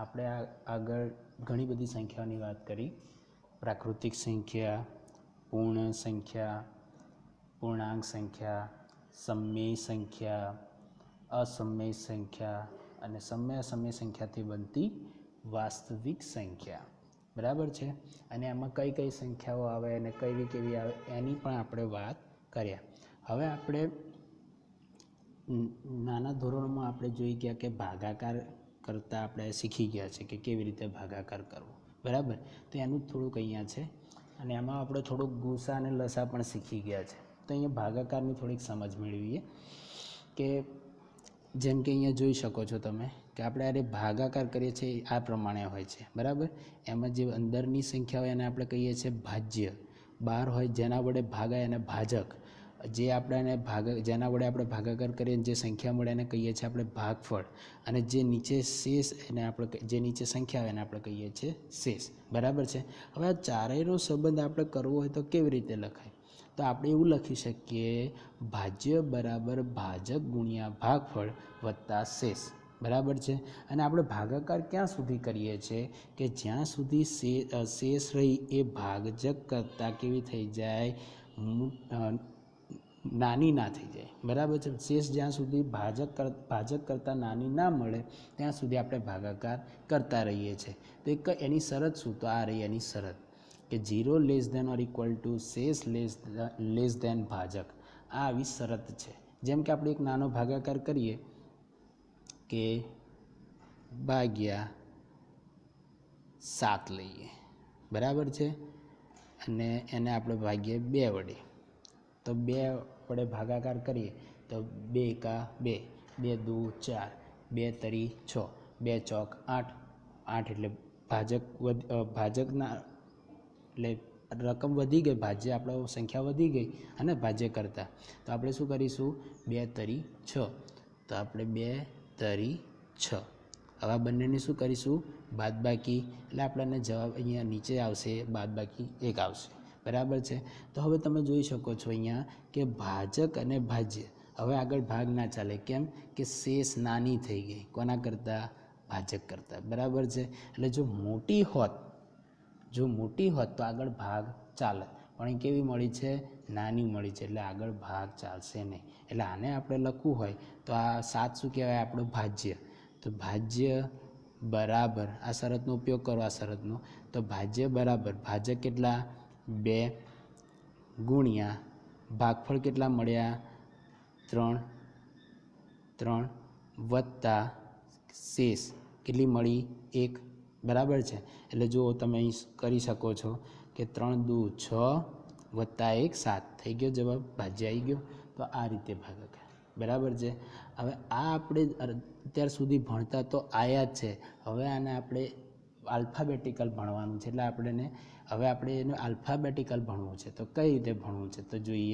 આપણે આગળ ઘણી બધી સંખ્યાઓની વાત કરી, પ્રાકૃતિક સંખ્યા, પૂર્ણ સંખ્યા, પૂર્ણાંક સંખ્યા, સમમેય સંખ્યા, અસમમેય સંખ્યા અને સમય અસમય સંખ્યાથી બનતી વાસ્તવિક સંખ્યા, બરાબર છે। અને એમાં કઈ કઈ સંખ્યાઓ આવે અને કેવી કેવી આવે એની પણ આપણે વાત કર્યા। હવે આપણે નાના ધોરણોમાં આપણે જોઈ ગયા કે ભાગાકાર કરતાં આપણે શીખી ગયા છે કે કેવી રીતે ભાગાકાર કરવો, બરાબર। તો એનું થોડુંક અહીંયા છે અને એમાં આપણે થોડુંક ગુસા અને લસા પણ શીખી ગયા છે। તો અહીંયા ભાગાકારની થોડીક સમજ મેળવીએ કે જેમ કે અહીંયા જોઈ શકો છો તમે કે આપણે અરે ભાગાકાર કરીએ છીએ આ પ્રમાણે હોય છે, બરાબર। એમાં જે અંદરની સંખ્યા હોય એને આપણે કહીએ છીએ ભાજ્ય, બહાર હોય જેના વડે ભાગાય એને ભાજક, જે આપણે જેના વડે આપણે ભાગાકાર કરીએ જે સંખ્યા મળે એને કહીએ છીએ આપણે ભાગફળ, અને જે નીચે શેષ એને આપણે જે નીચે સંખ્યા આવે એને આપણે કહીએ છીએ શેષ, બરાબર છે। હવે આ ચારેયનો સંબંધ આપણે કરવો હોય તો કેવી રીતે લખાય? તો આપણે એવું લખી શકીએ ભાજ્ય બરાબર ભાજક ગુણ્યા ભાગફળ વત્તા શેષ, બરાબર છે। અને આપણે ભાગાકાર ક્યાં સુધી કરીએ છીએ કે જ્યાં સુધી શેષ રહી એ ભાજક કરતાં કેવી થઈ જાય, નાની ના થઈ જાય, બરાબર છે। શેષ જ્યાં સુધી ભાજક કરતાં નાની ના મળે ત્યાં સુધી આપણે ભાગાકાર કરતા રહીએ છીએ। તો એક એની શરત શું? તો આ રહી એની શરત કે 0 less than or equal to શેષ લેસ ધેન ભાજક, આ આવી શરત છે। જેમ કે આપણે એક નાનો ભાગાકાર કરીએ કે ભાગ્યા 7 લઈએ, બરાબર છે, અને એને આપણે ભાગીએ 2 વડે, તો 2 વડે ભાગાકાર કરીએ તો 2 એકા 2, 2 દુ 4, 2 તરી 6, 2 ચોક 8, 8 એટલે ભાજકના એટલે રકમ વધી ગઈ, ભાજ્ય આપણો સંખ્યા વધી ગઈ અને ભાજ્ય કરતાં, તો આપણે શું કરીશું 2 તરી 6, તો આપણે 2 તરી 6, હવે બંનેને શું કરીશું બાદબાકી, એટલે આપણને જવાબ અહીંયા નીચે આવશે બાદબાકી 1 આવશે, બરાબર છે। તો હવે તમે જોઈ શકો છો અહીંયા કે ભાજક અને ભાજ્ય, હવે આગળ ભાગ ના ચાલે, કેમ કે શેષ નાની થઈ ગઈ કોના કરતાં? ભાજક કરતાં, બરાબર છે। એટલે જો મોટી હોત તો આગળ ભાગ ચાલે, પણ એ કેવી મળી છે? નાની મળી છે, એટલે આગળ ભાગ ચાલશે નહીં। એટલે આને આપણે લખવું હોય તો આ 7 શું કહેવાય? આપણું ભાજ્ય, તો ભાજ્ય બરાબર આ શરતનો ઉપયોગ કરો, આ શરતનો, તો ભાજ્ય બરાબર ભાજક કેટલા? 2 ગુણ્યા ભાગફળ કેટલા મળ્યા? 3 વત્તા શેષ કેટલી મળી? 1, બરાબર છે। એટલે જો તમે અહીં કરી શકો છો કે 3 દુ 6 વત્તા 1 7 થઈ ગયો જવાબ, ભાજ્ય આવી ગયો। તો આ રીતે ભાગાકાર, બરાબર છે। હવે આ આપણે અત્યાર સુધી ભણતા તો આયા જ છે, હવે આને આપણે આલ્ફાબેટિકલ ભણવાનું છે, એટલે હવે આપણે એનું આલ્ફાબેટિકલ ભણવું છે। તો કઈ રીતે ભણવું છે તો જોઈએ,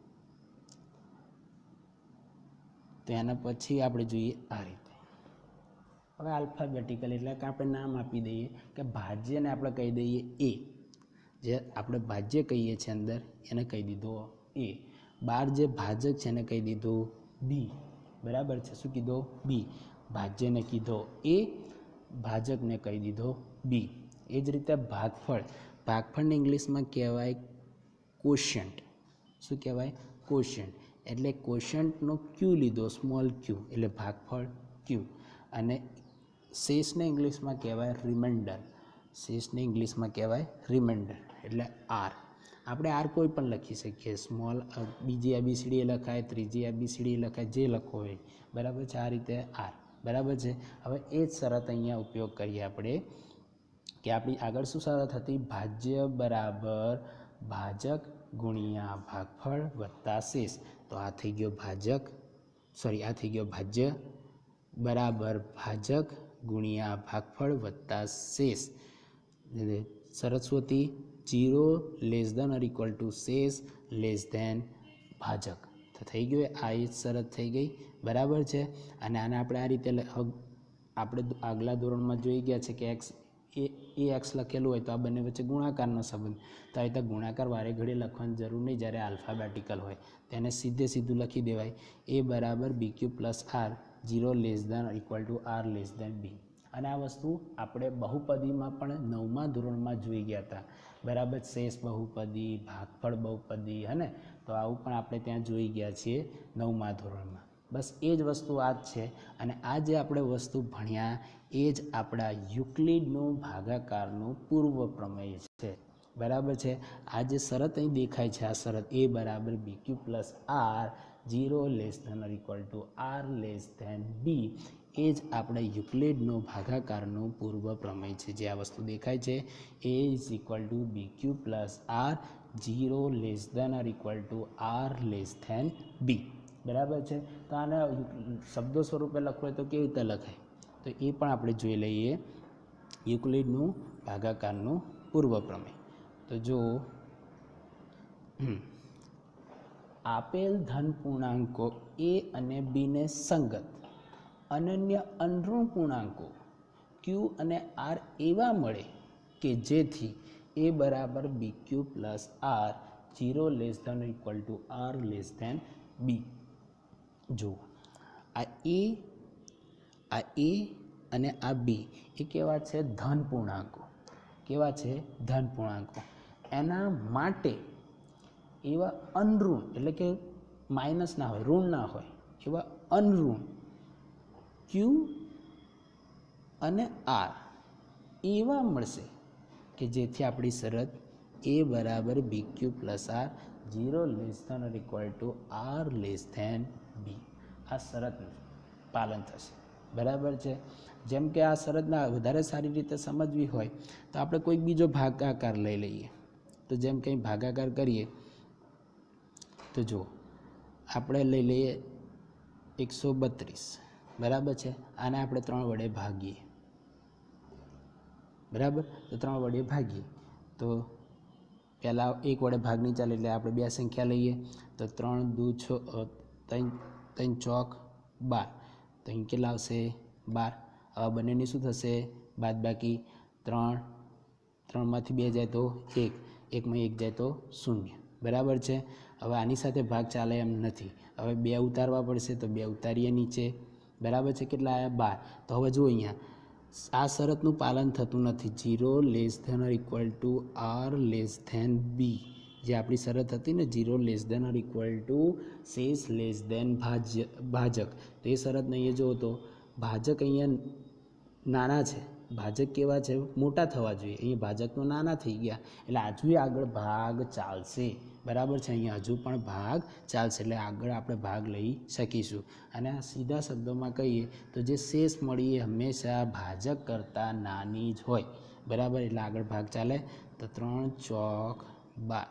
તો એના પછી આપણે જોઈએ આ રીતે। હવે આલ્ફાબેટિકલ એટલે કે આપણે નામ આપી દઈએ કે ભાજ્યને આપણે કહી દઈએ A, જે આપણે ભાજ્ય કહીએ છીએ અંદર એને કહી દીધો A, બહાર જે ભાજક છે એને કહી દીધું B, બરાબર છે। શું કીધો? B, ભાજ્યને કીધો A, ભાજકને કહી દીધો B। એ જ રીતે ભાગફળને ઇંગ્લિશમાં કહેવાય કોશન્ટ, શું કહેવાય? કોશન્ટ, એટલે કોશન્ટનો Q લીધો, સ્મોલ q, એટલે ભાગફળ Q, અને શેષને ઇંગ્લિશમાં કહેવાય રિમાઇન્ડર, એટલે R। આપણે R કોઈ પણ લખી શકીએ, સ્મોલ, બીજી ABCD લખાય, ત્રીજી ABCD લખાય, જે લખવો હોય, બરાબર છે, આ રીતે R, બરાબર છે। હવે એ જ શરત અહીંયા ઉપયોગ કરીએ આપણે કે આપણી આગળ શું શરત હતી? ભાજ્ય બરાબર ભાજક ગુણ્યા ભાગફળ વત્તા શેષ, તો આ થઈ ગયો ભાજ્ય બરાબર ભાજક ગુણ્યા ભાગફળ વત્તા શેષ, શરત શું હતી? 0 less than or equal to શેષ લેસ ધેન ભાજક, તો થઈ ગયું, આ એ જ શરત થઈ ગઈ, બરાબર છે। અને આને આપણે આ રીતે આપણે આગલા ધોરણમાં જોઈ ગયા છે કે x લખેલું હોય તો આ બંને વચ્ચે ગુણાકારનો સંબંધ, તો આ રીતે ગુણાકાર વારે ઘડી લખવાની જરૂર નહીં જ્યારે આલ્ફાબેટિકલ હોય, તેને સીધું લખી દેવાય A બરાબર BQ plus R, 0 less than equal to R less than B, અને આ વસ્તુ આપણે બહુપદીમાં પણ 9મા ધોરણમાં જોઈ ગયા હતા, બરાબર. શેષ બહુપદી, ભાગફળ બહુપદી, હે, તો આવું પણ આપણે ત્યાં જોઈ ગયા છીએ 9મા ધોરણમાં. બસ એ જ વસ્તુ આ જ છે. અને આ જે આપણે વસ્તુ ભણ્યા એ જ આપણા યુક્લિડનું ભાગાકારનું પૂર્વ પ્રમેય છે, બરાબર છે. આ જે શરત અહીં દેખાય છે, આ શરત a બરાબર BQ plus R 0 less than or equal to R less than B, એ જ આપણે યુક્લિડનો ભાગાકારનું પૂર્વ પ્રમેય છે. જે આ વસ્તુ દેખાય છે a is equal to BQ plus R 0 less than or equal to R less than B, બરાબર છે. તો આને શબ્દો સ્વરૂપે લખવું હોય તો કેવી રીતે લખાય, તો એ પણ આપણે જોઈ લઈએ. યુક્લિડનું ભાગાકારનું પૂર્વ પ્રમેય. તો જો આપેલ ધન પૂર્ણાંકો a અને b ને સંગત અનન્ય અનઋણ પૂર્ણાંકો q અને r એવા મળે કે જેથી a બરાબર BQ plus R 0 less than equal to R less than B. જો આ a અને આ b એ કેવા છે? ધન પૂર્ણાંકો. કેવા છે? ધન પૂર્ણાંકો. એના માટે એવા અનઋણ, એટલે કે માઇનસ ના હોય, ઋણ ના હોય, એવા અનઋણ q અને r એવા મળશે કે જેથી આપણી શરત a બરાબર BQ plus R 0 less than or equal to R less than B, આ શરતનું પાલન થશે, બરાબર છે. જેમ કે આ શરતના વધારે સારી રીતે સમજવી હોય તો આપણે કોઈક બીજો ભાગાકાર લઈ લઈએ. તો જેમ કંઈ ભાગાકાર કરીએ તો જો આપણે લઈ લઈએ 132, બરાબર છે. આને આપણે 3 વડે ભાગીએ, બરાબર. તો 3 વડે ભાગીએ તો પહેલાં 1 વડે ભાગ નહીં ચાલે એટલે આપણે 2 સંખ્યા લઈએ. તો 3 દુ 6, 3 ચોક 12, તો અહીં કેટલા આવશે? 12. હવે બંનેની શું થશે? બાદબાકી. 3માંથી 2 જાય તો 1, 1માં 1 જાય તો 0, બરાબર છે. હવે આની સાથે ભાગ ચાલે એમ નથી, હવે 2 ઉતારવા પડશે, તો 2 ઉતારીએ નીચે, બરાબર છે. કેટલા આવ્યા? 12. તો હવે જો અહીંયા આ શરતનું પાલન થતું નથી. 0 less than or equal to R less than B, જે આપણી શરત હતી ને, 0 less than or equal to શેષ લેસ ધેન ભાજક. તો એ શરત નહીં જો તો ભાજક અહીંયા નાના છે, ભાજક કેવા છે? મોટા થવા જોઈએ. અહીંયા ભાજક તો નાના થઈ ગયા, એટલે હજુ આગળ ભાગ ચાલશે, બરાબર છે. અહીંયા હજુ પણ ભાગ ચાલશે, એટલે આગળ આપણે ભાગ લઈ શકીશું. અને આ સીધા શબ્દોમાં કહીએ તો જે શેષ મળી એ હંમેશા ભાજક કરતાં નાની જ હોય, બરાબર. એટલે આગળ ભાગ ચાલે. તો 3 ચોક 12,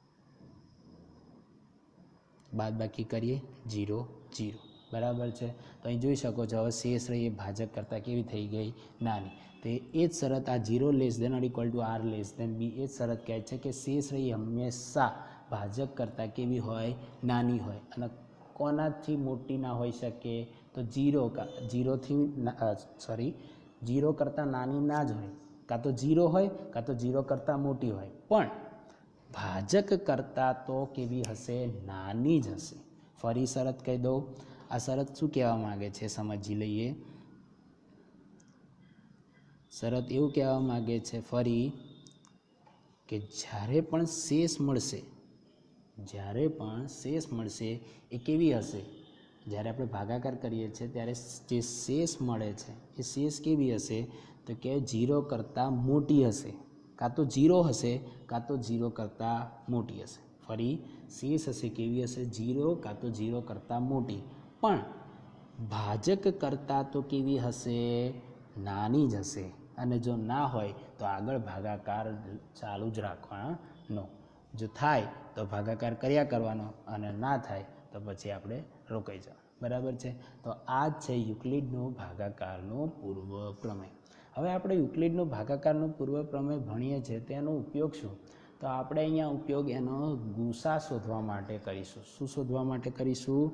બાદબાકી કરીએ 0 0, બરાબર છે. તો અહીં જોઈ શકો છો હવે શેષ રહી એ ભાજક કરતાં કેવી થઈ ગઈ? નાની. તો એ જ શરત આ 0 less than or equal to R less than B, એ જ શરત કહે છે કે શેષ રહી હંમેશા ભાજક કરતાં કેવી હોય? નાની હોય. અને કોનાથી મોટી ના હોઈ શકે? તો 0 કરતાં નાની ના જ હોય. કાં તો 0 હોય, કાં તો 0 કરતાં મોટી હોય, પણ ભાજક કરતાં તો કેવી હશે? નાની જ હશે. ફરી શરત કહી દઉં. આ શરત શું કહેવા માંગે છે? સમજી લઈએ. શરત એવું કહેવા માંગે છે ફરી કે જ્યારે પણ શેષ મળશે એ કેવી હશે? જ્યારે આપણે ભાગાકાર કરીએ છીએ ત્યારે જે શેષ મળે છે એ શેષ કેવી હશે? તો કે 0 કરતાં મોટી હશે. કાં તો 0 હશે, કાં તો 0 કરતાં મોટી હશે. ફરી શેષ હશે કેવી હશે? 0 કાં તો 0 કરતાં મોટી, પણ ભાજક કરતાં તો કેવી હશે? નાની જ હશે. અને જો ના હોય તો આગળ ભાગાકાર ચાલુ જ રાખવાનો. જો થાય તો ભાગાકાર કર્યા કરવાનો, અને ના થાય તો પછી આપણે રોકાઈ જવાનું, બરાબર છે. તો આ જ છે યુક્લિડનું ભાગાકારનું પૂર્વ પ્રમેય. હવે આપણે યુક્લિડનું ભાગાકારનું પૂર્વ પ્રમેય ભણીએ છીએ, તેનો ઉપયોગ શું? તો આપણે અહીંયા ઉપયોગ એનો ગુસા શોધવા માટે કરીશું. શું શોધવા માટે કરીશું?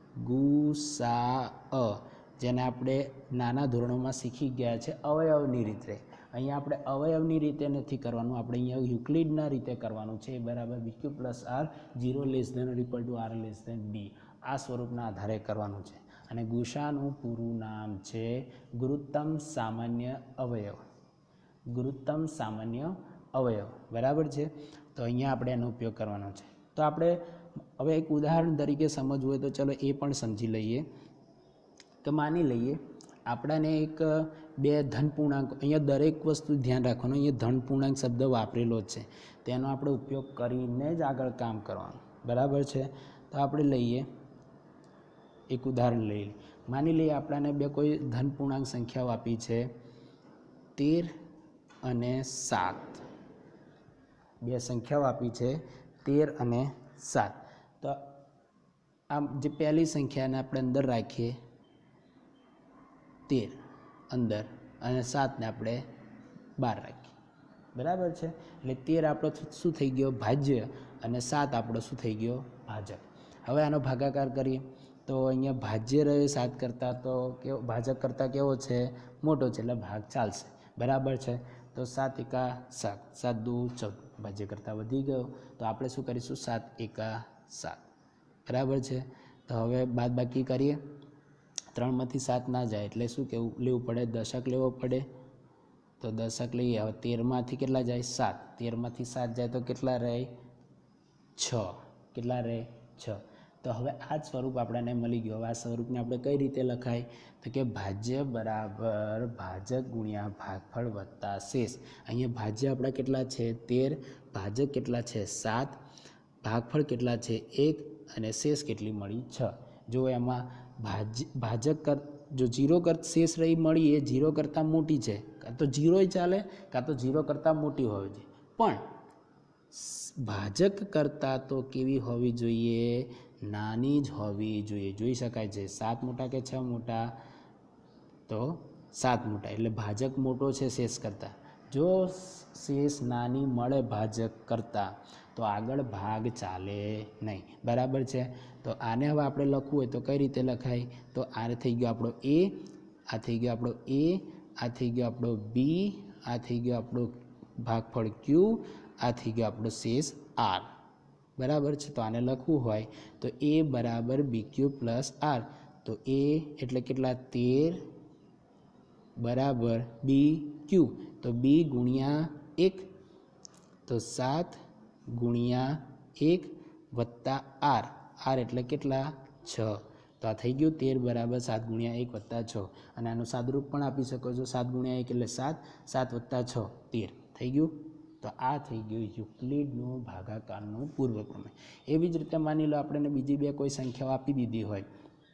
ગુસા, જેને આપણે નાના ધોરણોમાં શીખી ગયા છે અવયવની રીતે. અહીંયા આપણે અવયવની રીતે નથી કરવાનું, આપણે અહીંયા યુક્લિડના રીતે કરવાનું છે. બરાબર BQ plus R 0 less than or equal to R less than B, આ સ્વરૂપના આધારે કરવાનું છે. અને ગુસાનું પૂરું નામ છે ગુરુત્તમ સામાન્ય અવયવ. ગુરુત્તમ સામાન્ય અવયવ, બરાબર છે. તો અહીંયા આપણે એનો ઉપયોગ કરવાનો છે. તો આપણે હવે એક ઉદાહરણ તરીકે સમજવું હોય તો ચલો એ પણ સમજી લઈએ. તો માની લઈએ આપણાને એક બે ધનપૂર્ણાંક, અહીંયા દરેક વસ્તુ ધ્યાન રાખવાનું, અહીંયા ધનપૂર્ણાંક શબ્દ વાપરેલો જ છે, તેનો આપણે ઉપયોગ કરીને જ આગળ કામ કરવાનું, બરાબર છે. તો આપણે લઈએ એક ઉદાહરણ લઈએ. માની લઈએ આપણાને બે કોઈ ધનપૂર્ણાંક સંખ્યાઓ આપી છે 13 અને 7. બે સંખ્યાઓ આપી છે 13 અને 7. તો આમ જે પહેલી સંખ્યાને આપણે અંદર રાખીએ 13 અંદર અને 7ને આપણે બહાર રાખીએ, બરાબર છે. એટલે 13 આપણો શું થઈ ગયો? ભાજ્ય, અને 7 આપણો શું થઈ ગયો? ભાજક. હવે આનો ભાગાકાર કરીએ તો અહીંયા ભાજ્ય રહ્યો 7 કરતાં, તો કેવો ભાજક કરતાં કેવો છે? મોટો છે, એટલે ભાગ ચાલશે, બરાબર છે. તો 7 એકા 7, 7 દુ 14, ભાજ્ય કરતાં વધી ગયો. તો આપણે શું કરીશું? 7 એકા 7, બરાબર છે. તો હવે બાદબાકી કરીએ, 3માંથી 7 ના જાય એટલે શું કેવું લેવું પડે? દશક લેવો પડે. તો દશક લઈએ. હવે 13માંથી કેટલા જાય? 7. 13માંથી 7 જાય તો કેટલા રહે? 6. કેટલા રહે? 6. તો હવે આ જ સ્વરૂપ આપણને મળી ગયું. હવે આ સ્વરૂપને આપણે કઈ રીતે લખાય? તો કે ભાજ્ય બરાબર ભાજક ગુણ્યા ભાગફળ વત્તા શેષ. અહીંયા ભાજ્ય આપણા કેટલા છે? 13. ભાજક કેટલા છે? 7. ભાગફળ કેટલા છે? 1. અને શેષ કેટલી મળી? 6. જો એમાં ભાજક જો 0 શેષ રહી મળી એ 0 કરતાં મોટી છે, કાં તો 0 ચાલે, કાં તો 0 કરતાં મોટી હોવી જોઈએ. પણ ભાજક કરતાં તો કેવી હોવી જોઈએ? નાની જ હોવી જોઈએ. જોઈ શકાય છે 7 મોટા કે 6 મોટા? તો 7 મોટા. એટલે ભાજક મોટો છે શેષ કરતાં. જો શેષ નાની મળે ભાજક કરતાં તો આગળ ભાગ ચાલે નહીં, બરાબર છે. તો આને હવે આપણે લખવું હોય તો કઈ રીતે લખાય? તો આ થઈ ગયો આપણો એ, આ થઈ ગયો આપણો એ, આ થઈ ગયો આપણો બી, આ થઈ ગયો આપણો ભાગફળ ક્યુ, આ થઈ ગયો આપણો શેષ આર, બરાબર છે. તો આને લખવું હોય તો એ બરાબર બી ક્યુ પ્લસ આર. તો એ એટલે કેટલા? 13 બરાબર બી ક્યુ. તો બી ગુણ્યા 1, તો 7 ગુણ્યા 1 વત્તા આર. આર એટલે કેટલા? 6. તો આ થઈ ગયું 13 બરાબર 7 ગુણ્યા 1 વત્તા 6. અને આનું સાદુરૂપ પણ આપી શકો છો. 7 ગુણ્યા 1 એટલે 7, 7 વત્તા 6 13 થઈ ગયું. તો આ થઈ ગયું યુક્લિડનું ભાગાકારનું પૂર્વ પ્રમેય. એવી જ રીતે માની લો આપણે બીજી બે કોઈ સંખ્યાઓ આપી દીધી હોય,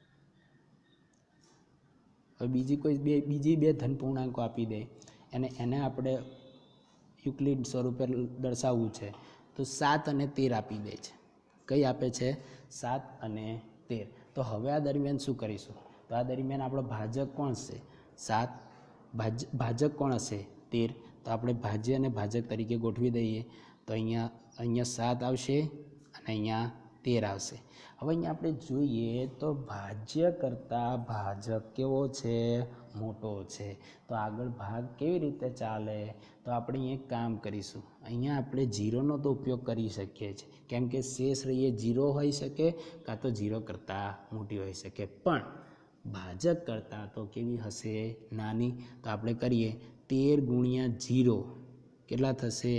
હવે બીજી બે ધનપૂર્ણાંકો આપી દે અને એને આપણે યુક્લિડ સ્વરૂપે દર્શાવવું છે. તો 7 અને 13 આપી દે છે. કઈ આપે છે? 7 અને 13. તો હવે આ દરમિયાન શું કરીશું? તો આ દરમિયાન આપણો ભાજક કોણ છે? 7. ભાજક કોણ હશે? 13. તો આપણે ભાજ્ય અને ભાજક તરીકે ગોઠવી દઈએ. તો અહીંયા 7 આવશે અને અહીંયા 13 આવશે. હવે અહીંયા આપણે જોઈએ તો ભાજ્ય કરતાં ભાજક કેવો છે? મોટો છે. તો આગળ ભાગ કેવી રીતે ચાલે? તો આપણે અહીંયા એક કામ કરીશું, અહીંયા આપણે 0નો તો ઉપયોગ કરી શકીએ છીએ, કેમ કે શેષ રહીએ 0 હોઈ શકે, કાં તો 0 કરતાં મોટી હોઈ શકે. પણ ભાજક કરતાં તો કેવી હશે? નાની. તો આપણે કરીએ 13 ગુણ્યા 0 કેટલા થશે?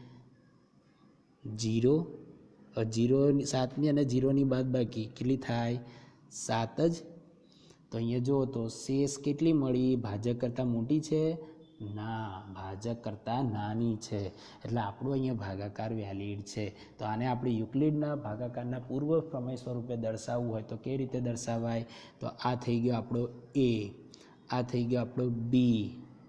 0. 7ની અને 0ની બાદબાકી કેટલી થાય? 7 જ. તો અહીંયા જુઓ તો શેષ કેટલી મળી? ભાજક કરતાં મોટી છે? ના, ભાજક કરતાં નાની છે. એટલે આપણું અહીંયા ભાગાકાર વેલિડ છે. તો આને આપણે યુક્લિડના ભાગાકારના પૂર્વ પ્રમેય સ્વરૂપે દર્શાવવું હોય તો કેવી રીતે દર્શાવાય? તો આ થઈ ગયો આપણો એ, આ થઈ ગયો આપણો બી,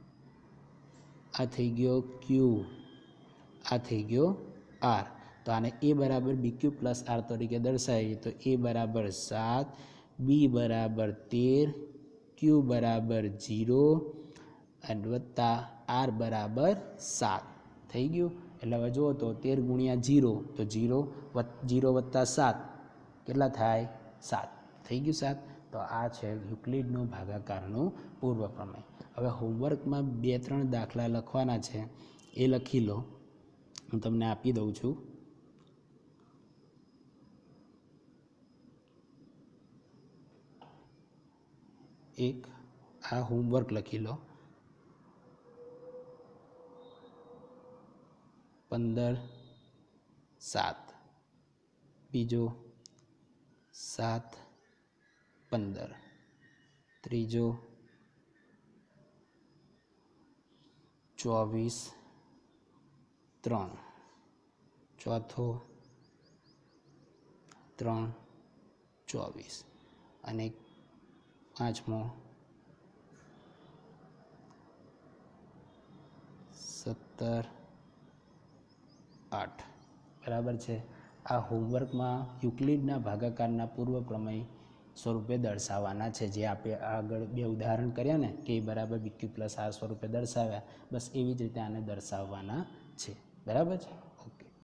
આ થઈ ગયો ક્યુ, આ થઈ ગયો આર. તો આને એ બરાબર બી ક્યુ પ્લસ આર તરીકે દર્શાવીએ તો એ બરાબર 7, બી બરાબર 13, ક્યુ બરાબર 0 અને વત્તા આર બરાબર 7 થઈ ગયું. એટલે હવે જુઓ તો 13 ગુણ્યા 0 તો 0 વત્તા 7 કેટલા થાય? 7 થઈ ગયું 7. તો આ છે યુક્લિડનું ભાગાકારનું પૂર્વ પ્રમેય. હવે હોમવર્કમાં 2-3 દાખલા લખવાના છે, એ લખી લો. હું તમને આપી દઉં છું. એક આ હોમવર્ક લખી લો, 15/7, બીજો 7/15, ત્રીજો 24/3, ચોથો 3/24 અને પાંચમો 17/8. બરાબર છે. આ હોમવર્કમાં યુક્લિડના ભાગાકારના પૂર્વ પ્રમેય સ્વરૂપે દર્શાવવાના છે, જે આપણે આગળ બે ઉદાહરણ કર્યા ને કે બરાબર BQ + R સ્વરૂપે દર્શાવ્યા, બસ એવી જ રીતે આને દર્શાવવાના છે. બરાબર છે.